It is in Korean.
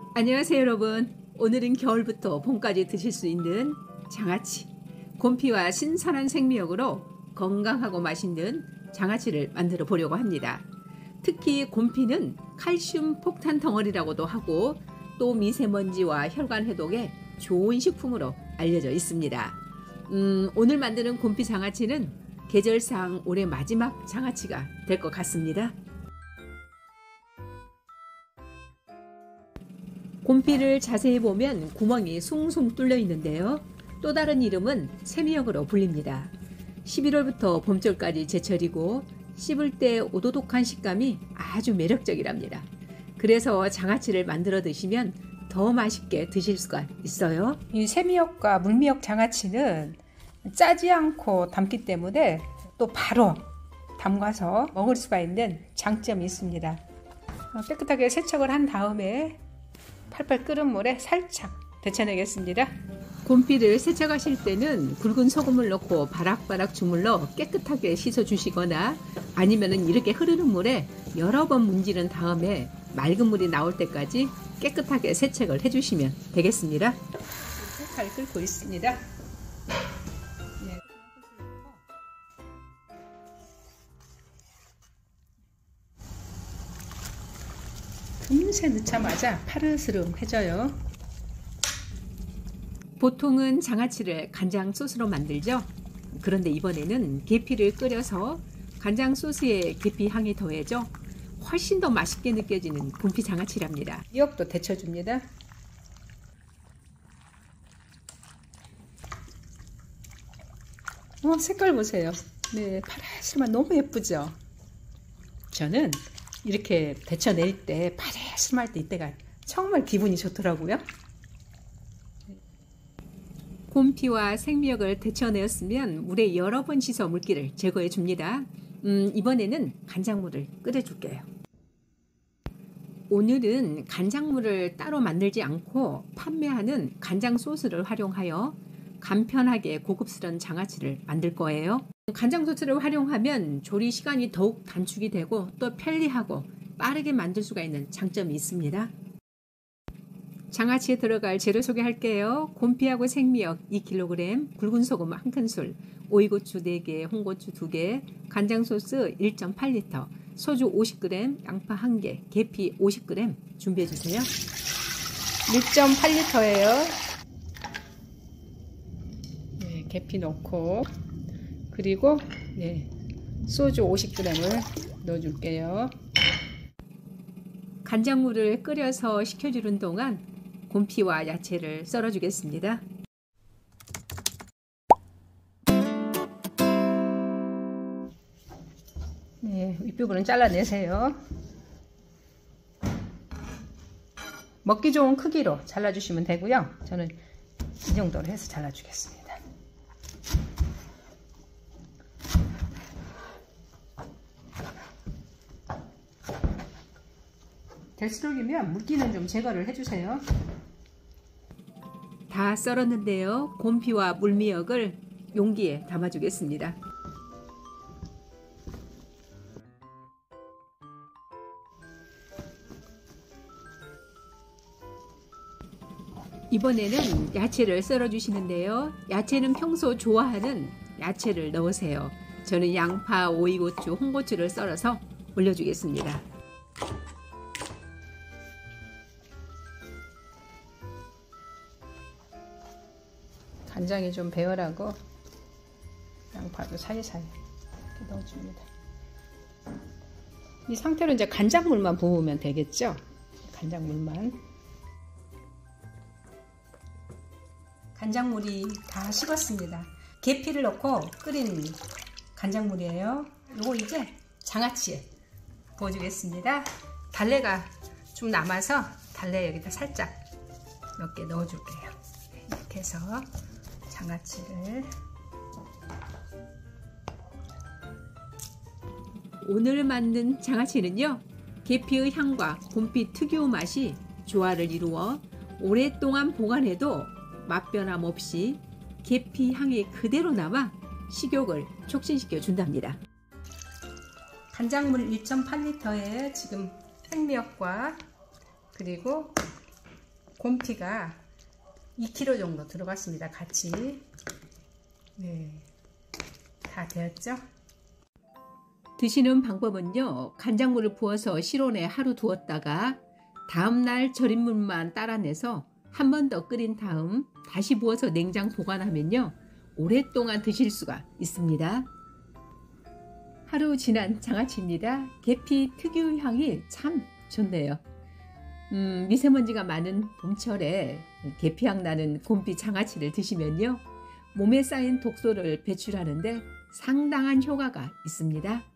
안녕하세요 여러분. 오늘은 겨울부터 봄까지 드실 수 있는 장아찌, 곰피와 신선한 생미역으로 건강하고 맛있는 장아찌를 만들어 보려고 합니다. 특히 곰피는 칼슘 폭탄 덩어리라고도 하고 또 미세먼지와 혈관 해독에 좋은 식품으로 알려져 있습니다. 오늘 만드는 곰피 장아찌는 계절상 올해 마지막 장아찌가 될 것 같습니다. 곰피를 자세히 보면 구멍이 숭숭 뚫려 있는데요. 또 다른 이름은 세미역으로 불립니다. 11월부터 봄철까지 제철이고 씹을 때 오도독한 식감이 아주 매력적이랍니다. 그래서 장아찌를 만들어 드시면 더 맛있게 드실 수가 있어요. 이 세미역과 물미역 장아찌는 짜지 않고 담기 때문에 또 바로 담가서 먹을 수가 있는 장점이 있습니다. 깨끗하게 세척을 한 다음에 팔팔 끓은 물에 살짝 데쳐내겠습니다. 곰피를 세척하실 때는 굵은 소금을 넣고 바락바락 주물러 깨끗하게 씻어 주시거나 아니면 이렇게 흐르는 물에 여러 번 문지른 다음에 맑은 물이 나올 때까지 깨끗하게 세척을 해주시면 되겠습니다. 잘 끓고 있습니다. 금세 넣자마자 파르스름해져요. 보통은 장아찌를 간장 소스로 만들죠. 그런데 이번에는 계피를 끓여서 간장 소스에 계피 향이 더해져 훨씬 더 맛있게 느껴지는 곰피 장아찌랍니다. 미역도 데쳐줍니다. 색깔 보세요. 네, 파란색만 너무 예쁘죠? 저는 이렇게 데쳐낼 때 파란색할 때 이때가 정말 기분이 좋더라고요. 곰피와 생미역을 데쳐내었으면 물에 여러 번 씻어 물기를 제거해 줍니다. 이번에는 간장물을 끓여 줄게요. 오늘은 간장물을 따로 만들지 않고 판매하는 간장 소스를 활용하여 간편하게 고급스러운 장아찌를 만들 거예요. 간장 소스를 활용하면 조리 시간이 더욱 단축이 되고 또 편리하고 빠르게 만들 수가 있는 장점이 있습니다. 장아찌에 들어갈 재료 소개할게요. 곰피하고 생미역 2kg, 굵은 소금 1큰술, 오이고추 4개, 홍고추 2개, 간장소스 1.8L, 소주 50g, 양파 1개, 계피 50g 준비해주세요. 1.8L예요. 네, 계피 넣고 그리고 소주 50g을 넣어줄게요. 간장물을 끓여서 식혀주는 동안 곰피와 야채를 썰어주겠습니다. 네, 윗부분은 잘라내세요. 먹기 좋은 크기로 잘라주시면 되고요. 저는 이 정도로 해서 잘라주겠습니다. 될수록이면 물기는 좀 제거를 해주세요. 다 썰었는데요. 곰피와 물미역을 용기에 담아주겠습니다. 이번에는 야채를 썰어주시는데요. 야채는 평소 좋아하는 야채를 넣으세요. 저는 양파, 오이고추, 홍고추를 썰어서 올려주겠습니다. 간장이 좀 배어라고 양파도 사이사이 이렇게 넣어줍니다. 이 상태로 이제 간장물만 부으면 되겠죠? 간장물만. 간장물이 다 식었습니다. 계피를 넣고 끓인 간장물이에요. 요거 이제 장아찌에 부어주겠습니다. 달래가 좀 남아서 달래 여기다 살짝 몇 개 넣어줄게요. 이렇게 해서 장아찌를. 오늘 만든 장아찌는요, 계피의 향과 곰피 특유 맛이 조화를 이루어 오랫동안 보관해도 맛 변함 없이 계피 향이 그대로 남아 식욕을 촉진시켜 준답니다. 간장물 1.8L에 지금 생미역과 그리고 곰티가 2kg 정도 들어갔습니다. 같이. 네, 다 되었죠? 드시는 방법은요. 간장물을 부어서 실온에 하루 두었다가 다음날 절인 물만 따라내서 한 번 더 끓인 다음 다시 부어서 냉장 보관하면요. 오랫동안 드실 수가 있습니다. 하루 지난 장아찌입니다. 계피 특유 향이 참 좋네요. 미세먼지가 많은 봄철에 계피향 나는 곰피 장아찌를 드시면요. 몸에 쌓인 독소를 배출하는데 상당한 효과가 있습니다.